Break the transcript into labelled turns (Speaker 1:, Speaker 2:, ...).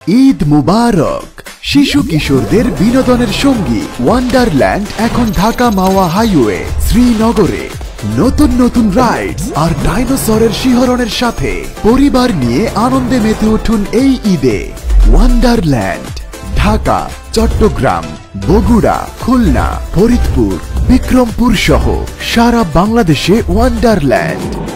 Speaker 1: ঈদ মুবারক। শিশু কিশোরদের বিনোদনের সঙ্গী ওয়ান্ডারল্যান্ড এখন ঢাকা মাওয়া হাইওয়ে শ্রীনগরে। নতুন নতুন রাইডস আর ডাইনোসরের শিহরণের সাথে পরিবার নিয়ে আনন্দে মেতে উঠুন এই ঈদে। ওয়ান্ডারল্যান্ড ঢাকা, চট্টগ্রাম, বগুড়া, খুলনা, ফরিদপুর, বিক্রমপুর সহ সারা বাংলাদেশে ওয়ান্ডারল্যান্ড।